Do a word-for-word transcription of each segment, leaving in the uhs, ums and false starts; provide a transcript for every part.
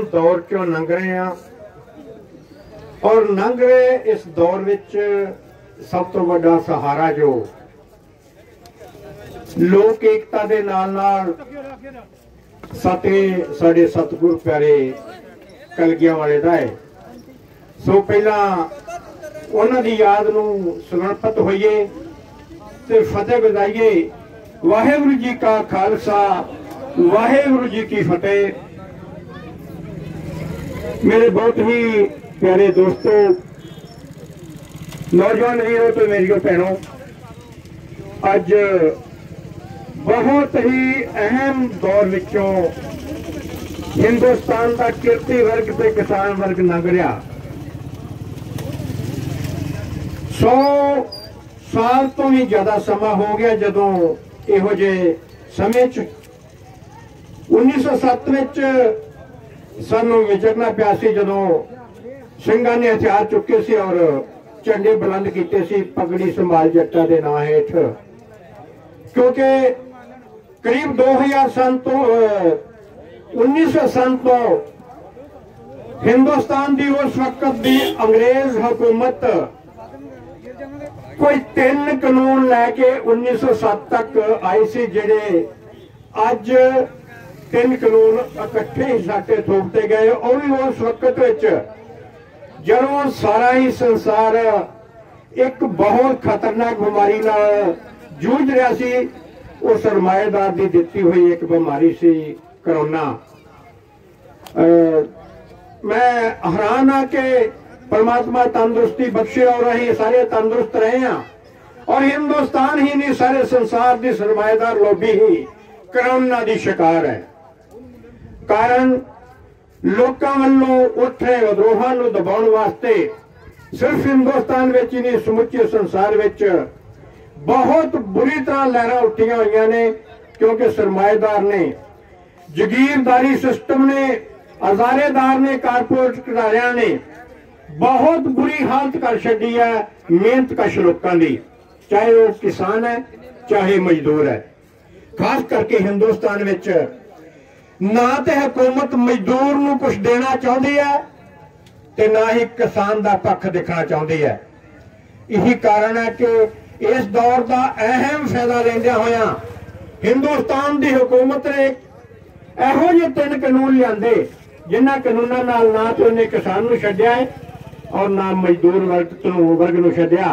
दौर चों लंघ रहे हैं और लंघ रहे इस दौर विच सब तो बड़ा सहारा जो लोक एकता दे नाल नाल साते साडे सतगुर प्यारे कलगियां वाले दा है। सो पहला उन्हां दी याद नूं समर्पित होइए ते फतेह बजाइए। वाहिगुरू जी का खालसा वाहिगुरू जी की फतेह। मेरे बहुत ही प्यारे दोस्तों, नौजवान वीरों तो मेरी भैनों, अज बहुत ही अहम दौर विचों हिंदुस्तान का किरती वर्ग ते किसान वर्ग लंघ रहा। सौ साल तो भी ज्यादा समा हो गया जदों इहो जे समय च उन्नीस सौ सत्त विच सानू विचरना पिया सी जदों ਸਿੰਘਾਂ ने हथियार चुके सी और झंडे बुलंद किए सी पगड़ी संभाल जट्टा दे नां हेठ। क्योंकि करीब दो हजार सन तो उन्नीस सौ सन तो हिंदुस्तान की उस वक्त की अंग्रेज हुकूमत कोई तीन कानून लैके उन्नीस सौ सत्त तक आई सी, जिहड़े अज तीन कानून इकट्ठे ही साटे थोपते गए। और भी उस वक्त विच जदों सारा ही संसार एक बहुत खतरनाक बीमारी नाल जूझ रहा सी, वो सरमाएदार की दिती हुई एक बीमारी सी करोना। मैं हैरान हाँ कि परमात्मा तंदुरुस्ती बख्शे और असीं सारे तंदुरुस्त रहे हैं और हिंदुस्तान ही नहीं सारे संसार की सरमाएदार लोभी ही करोना की शिकार है। कारण लोकां वल्लों उठ रहे विद्रोहां नूं दबाउण वास्ते सिर्फ हिंदुस्तान विच ही नहीं समुचे संसार विच बहुत बुरी तरह लहरां उठियां होईयां ने। क्योंकि सरमाएदार ने, जगीरदारी सिस्टम ने, हजारेदार ने, कारपोरेट घराणियां ने बहुत बुरी हालत कर छड्डी है मेहनत कश लोकां दी, चाहे वो किसान है चाहे मजदूर है। खास करके हिंदुस्तान विच ना तो हुकूमत मजदूर नूं कुछ देना चाहती है ते ना ही किसान का पक्ष दिखना चाहती है। यही कारण है कि इस दौर का अहम फायदा लेंदे होया हिंदुस्तान की हुकूमत ने इहो जिहे तीन कानून लियादे जिन्हां कानूनां नाल ना तो उन्हें किसान नूं छड्डिया है और ना मजदूर वर्ग वर्ग नूं छड्डिया।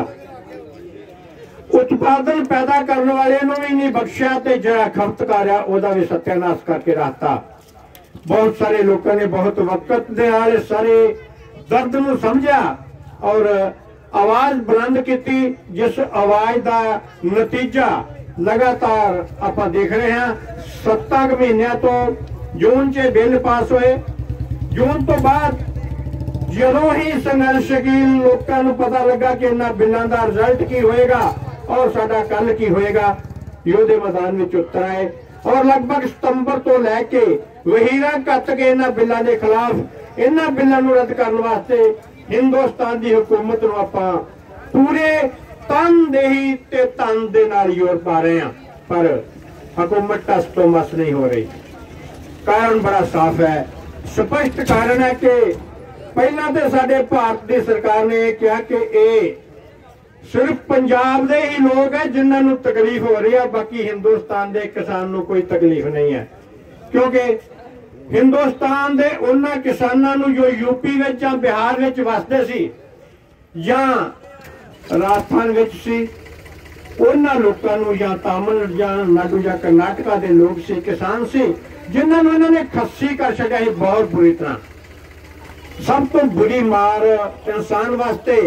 उत्पादन पैदा करने वाले नूं भी नहीं बख्शिया ते जिहड़ा खपतकार है ओहदा भी सत्यानाश करके रखता। बहुत सारे लोगों ने बहुत वक्त दे नाल सारे दर्द नूं समझिया और आवाज बुलंद की, जिस आवाज का नतीजा लगातार आपां देख रहे हैं। सत्तां क महीनों तो जून च बिल पास होए, जून तो बाद जदों ही संघर्षशील लोगों को पता लगा कि इन्हां बिलों का रिजल्ट की होएगा और साडा कल की होएगा, योधे मैदान में उतर आए और लगभग सितंबर तो लैके वहीरा कत के इन्हां बिलों के खिलाफ इन्हां बिलों को रद्द करने वास्ते हिंदुस्तान की हुकूमत नूं आपां पूरे तनदेही ते तन दे नाल जोर पा रहे हैं, पर हुकूमत टस तो मस नहीं हो रही। कारण बड़ा साफ है, स्पष्ट कारण है कि पहला तो साडे भारत की सरकार ने कहा कि ये सिर्फ पंजाब दे ही लोग है जिन्हां नूं तकलीफ हो रही है, बाकी हिंदुस्तान के किसान नूं कोई तकलीफ नहीं है। क्योंकि हिंदुस्तान के उन्हां किसानां नूं जो यूपी विच जां बिहार विच वसदे सी जां राजस्थान विच सी, उन्हां लोकां नूं जां तमिल जां नाडू जां कर्नाटका के लोग सी, किसान सी, जिन्हां नूं इन्हां ने खस्सी कर छड्डिया सी बहुत बुरी तरह। सब तो बुरी मार इंसान वास्ते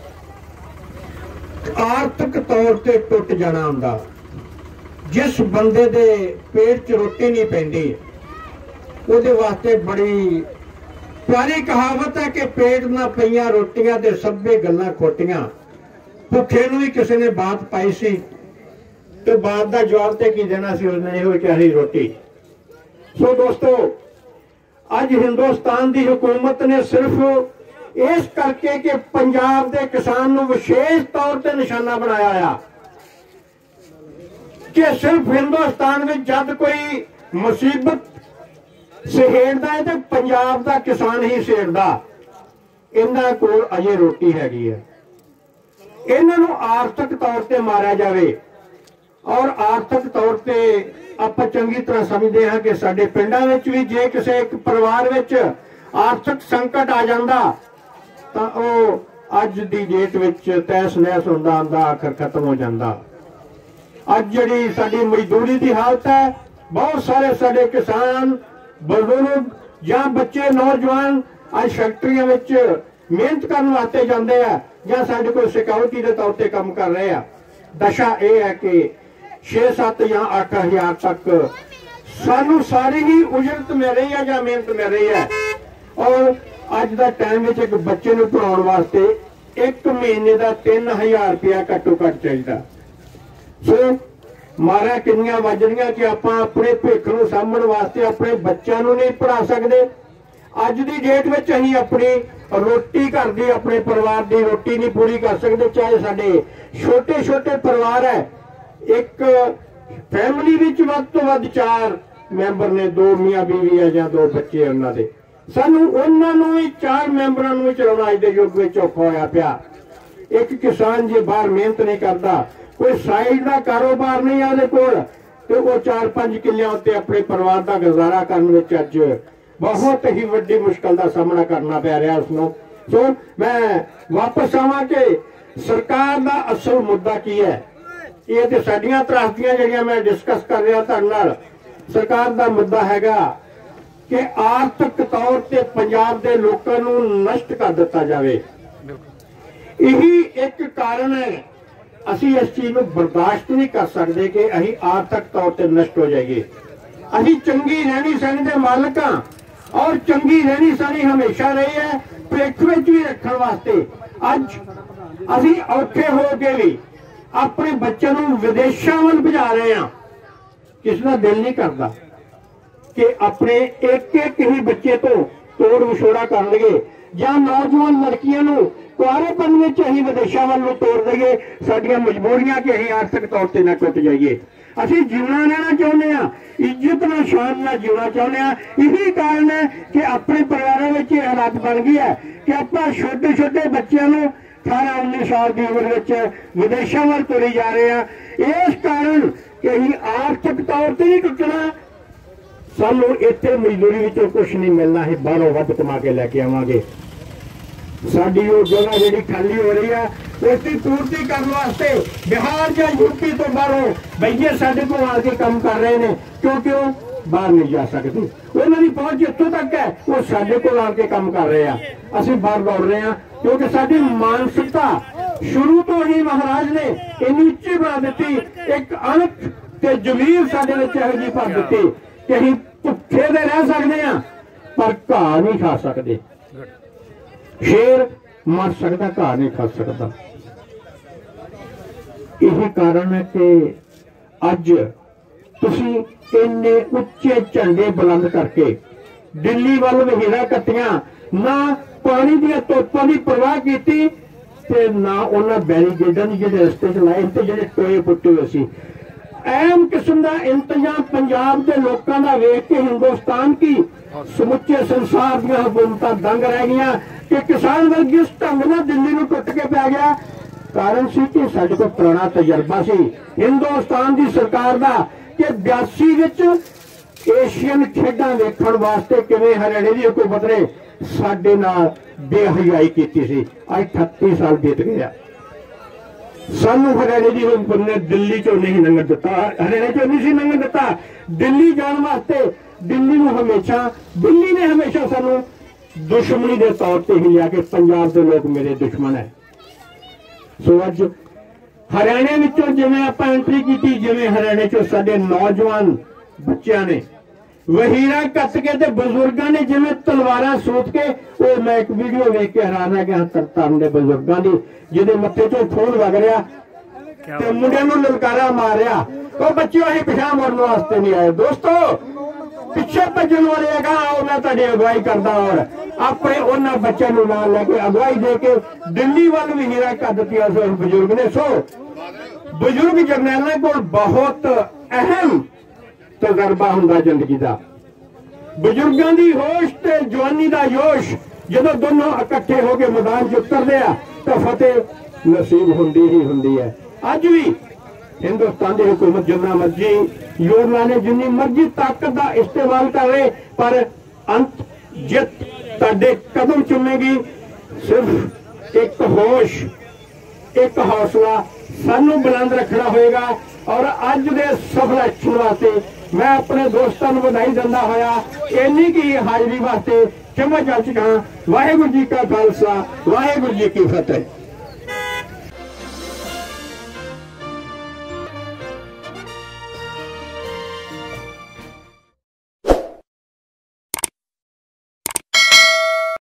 आर्थिक तौर पर टुट जाना हुंदा। जिस बंदे दे पेट च रोटी नहीं पैंदी उहदे वास्ते बड़ी प्यारी कहावत है कि पेट ना पईयां रोटियां ते सभे गल्लां खोटियां। भुखे नूं भी किसी ने बात पाई सी तो बात का जवाब तो की देना सी, उसने इहो कहा सी रोटी। सो दोस्तों, अज हिंदुस्तान की हुकूमत ने सिर्फ इस करके कि पंजाब के किसान नूं विशेष तौर पर निशाना बनाया है कि सिर्फ हिंदुस्तान में जब कोई मुसीबत ਸਹੇੜਦਾ ਹੈ ਤੇ ਪੰਜਾਬ ਦਾ ਕਿਸਾਨ ਹੀ ਸਹੇੜਦਾ। ਇਹਨਾਂ ਕੋਲ ਅਜੇ ਰੋਟੀ ਹੈਗੀ ਹੈ। ਇਹਨਾਂ ਨੂੰ ਆਰਥਿਕ ਤੌਰ ਤੇ ਮਾਰਿਆ ਜਾਵੇ। ਔਰ ਆਰਥਿਕ ਤੌਰ ਤੇ ਆਪਾਂ ਚੰਗੀ ਤਰ੍ਹਾਂ ਸਮਝਦੇ ਹਾਂ ਕਿ ਸਾਡੇ ਪਿੰਡਾਂ ਵਿੱਚ ਵੀ ਜੇ ਕਿਸੇ ਇੱਕ ਪਰਿਵਾਰ ਵਿੱਚ ਆਰਥਿਕ ਸੰਕਟ ਆ ਜਾਂਦਾ ਤਾਂ ਉਹ ਅੱਜ ਦੀ ਡੇਟ ਵਿੱਚ ਤੈਸ ਨੈਸ ਹੁੰਦਾ ਹੁੰਦਾ ਆਖਰ ਖਤਮ ਹੋ ਜਾਂਦਾ। ਅੱਜ ਜਿਹੜੀ ਸਾਡੀ ਮਜ਼ਦੂਰੀ ਦੀ ਹਾਲਤ ਹੈ, ਬਹੁਤ ਸਾਰੇ ਸਾਡੇ ਕਿਸਾਨ ਬਜ਼ੁਰਗ ਜਾਂ ਬੱਚੇ ਨੌਜਵਾਨ ਅੱਜ ਫੈਕਟਰੀਆਂ ਵਿੱਚ ਮਿਹਨਤ ਕਰਨ ਵਾਸਤੇ ਜਾਂਦੇ ਆ ਜਾਂ ਸਾਡੇ ਕੋਲ ਸਿਕਿਉਰਿਟੀ ਦੇ ਤੌਰ ਤੇ ਕੰਮ ਕਰ ਰਹੇ ਆ। ਦਸ਼ਾ ਇਹ ਹੈ ਕਿ छे सत्त या अठ हजार तक सानू सारी ही उजरत मिल रही है या मेहनत मिल रही है। और अज का टाइम में एक बच्चे को पढ़ाने वास्ते एक महीने का तीन हजार रुपया घट्टो घट चाहिए। सो मारा किनिया वज रही कि आप अपने भविख को सामने वास्ते अपने बच्चों को नहीं पढ़ा सकते। अज की डेट में अं अपनी रोटी घर की अपने परिवार की रोटी नहीं पूरी कर सकते। चाहे साडे छोटे छोटे परिवार है, एक फैमिली विच वध तो वध चार मैंबर ने, दो मियाँ बीवी है या दो बच्चे उन्होंने, सानू उन्होंने चार मैंबरों को चलाना अज के युग में औखा होया पिया। एक किसान जे बाहर मेहनत नहीं करता, कोई साइड का कारोबार नहीं है कोल, तो वो चार पांच किलियां उत्ते अपने परिवार का गुजारा करने में अज बहुत ही वड्डी मुश्किल का सामना करना पै रहा उसनों। सो मैं वापस आवां कि सरकार का असल मुद्दा की है। ये तो साडियां त्रासदियां जिहड़ियां मैं डिस्कस कर रहा तुहाडे नाल। सरकार का मुद्दा हैगा कि आर्थिक तौर ते पंजाब के लोगों को नष्ट कर दिता जाए। यही एक कारण है, असी इस चीज को बर्दाश्त नहीं कर सकते कि असी आर्थिक तौर ते नष्ट हो जाइए। असी चंगी रहनी सहनी के मालिक हाँ और चंगी रहनी सहनी हमेशा रही है, भविख में भी रखने वास्ते। अज असी औखे हो के भी अपने बच्चों को विदेशों वाल भेजा रहे हैं। किसी का दिल नहीं करता कि अपने एक एक ही बच्चे तो तोड़ विछोड़ा कर लगे, या नौजवान लड़कियों को कुआरेपन में अं विदेशों वाल तोड़ देंगे। साडियां मजबूरियां कि अं आर्थिक तौर पर ना टुट जाइए। असी जीवना रहना चाहते हैं, इज्जत ना शान ना जीवना चाहते हैं। यही कारण है कि अपने परिवारों में यह हालात बन गई है कि आप छोटे छोटे बच्चों को अठारह उन्नीस साल की उम्र विदेशों वाल तुरी जा रहे हैं। इस कारण कि अं आर्थिक तौर पर नहीं टुटना, सानू इत्थे मजदूरी विचों कुछ नहीं मिलना, है बाहरों वध कमा के लैके आवांगे। साडी वो जगह जिहड़ी खाली हो रही है उसकी पूर्ति करने वास्ते बिहार या यूपी तो बाहरों भैया साडे को आके काम कर रहे हैं, क्योंकि वो बाहर नहीं जा सकते। उन्होंने पहुंच इत्थों तक है, वो साडे को आके काम कर रहे हैं, असीं बाहर दौड़ रहे हैं। क्योंकि साडी मानसिकता शुरू तो ही महाराज ने इन्नी उच्ची बना दी, एक अणख ते जमीर साडे विच इहो जी भर दी कि असीं भुखे दे रह सकते हैं पर घाह नहीं खा सकते। शेर मर सकता, घाह नहीं खा सकता। यही कारण है कि अज तुसीं इन्ने उच्चे झंडे बुलंद करके दिल्ली वाल वहीरा कट्टियां, ना पानी दियां तोपां की परवाह की ना उन्होंने बैरीगेडां की जिहड़े रस्ते च लाए ते जिहड़े टोए पुट्टे हुए सी। अहम किस्म का इंतजाम पंजाब के लोगों का वेख के हिंदुस्तान की समुचे संसार दी हुकूमतां दंग रह गई कि किसान वर्ग इस ढंग नाल दिल्ली नूं टुट के पै गया। कारण सी कि साडे कोल पुराना तजर्बा सी हिंदुस्तान की सरकार का कि बयासी विच एशियन खेडां वेखण वास्ते किवें हरियाणे की हुकूमत ने साडे नाल बेहयाई कीती सी। अज अठत्ती साल बीत गया, सानू हरियाणे की हुकूमत ने दिल्ली चो नहीं लंघण दिता, हरियाणे चो नहीं सी लंघण दिता। दिल्ली जाने वास्ते दिल्ली नूं हमेशा दिल्ली ने हमेशा सानू दुश्मनी के तौर पर ही लिया कि पंजाब के लोग मेरे दुश्मन है। सो अज हरियाणे विचों जिवें आपां एंट्री की, जिवें हरियाणे चो साडे नौजवान बच्चों ने वहीरा कस के ते बजुर्गों ने जिवें तलवारां सूत के, वो मैं एक वीडियो वेख के हैरान है कि तरताम के बजुर्गों की जिहदे मत्थे चों खून वग रहा ते मुंडियां नूं ललकारा मारिया। वो बच्चों असीं पिछां मुड़न वास्ते नहीं आए दोस्तों, पिछे भजन वाले है आओ मैं तुहाडी अगवाई करदा और अपने उन्होंने बच्चों को नाल लैके अगवाई दे के दिल्ली वाल वहीरा कर दित्ती उस बजुर्ग ने। सो बजुर्ग जरनैलों को बहुत अहम तजर्बा हुंदा जिंदगी का। ਬਜ਼ੁਰਗਾਂ ਦੀ ਹੋਸ਼ ਤੇ ਜਵਾਨੀ ਦਾ ਜੋਸ਼ ਜਦੋਂ ਦੋਨੋਂ ਇਕੱਠੇ ਹੋ ਕੇ ਮੈਦਾਨ 'ਚ ਉਤਰਦੇ ਆ ਤਾਂ ਫਤਿਹ ਨਸੀਬ ਹੁੰਦੀ ਹੀ ਹੁੰਦੀ ਹੈ। ਅੱਜ ਵੀ हिंदुस्तान की हुकूमत जिन्ना मर्जी जोर लाने जिन्नी मर्जी ताकत का इस्तेमाल करे पर अंत जित तुहाडे कदम चुमेगी। सिर्फ एक होश एक हौसला सानू बुलंद रखना होएगा। और अज के सफल एक्शन वास्ते मैं अपने दोस्तों को बधाई दिंदा होया इन्नी की हाजिरी वास्ते क्षमा चाह चुका। वाहेगुरू जी का खालसा वाहेगुरू जी की फतेह।